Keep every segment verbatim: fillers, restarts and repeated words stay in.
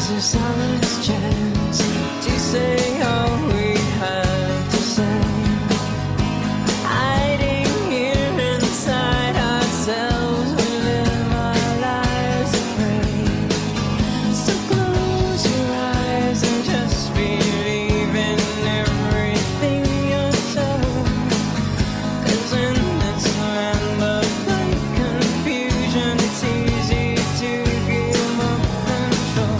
Is there silence chance to say all we have to say? Hiding here inside ourselves, we live our lives afraid. So close your eyes and just believe in everything you're told. 'Cause in this land of great confusion, it's easy to give up control.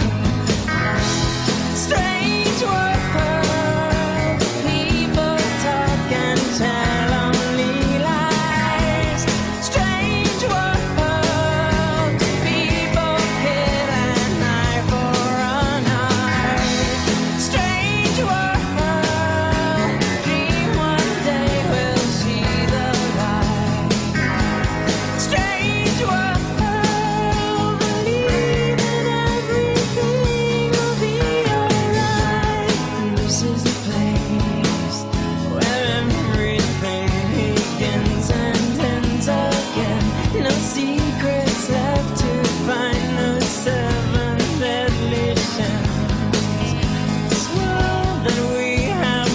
Strange world, people talk and tell only lies. Strange world, people kill an eye for an eye. Strange world, dream one day we'll see the light. Strange world, believe in everything will be alright. This is the place where everything begins and ends again. No secrets left to find, no seven deadly sins. This world that we have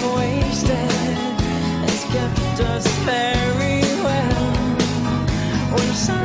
wasted has kept us very well. When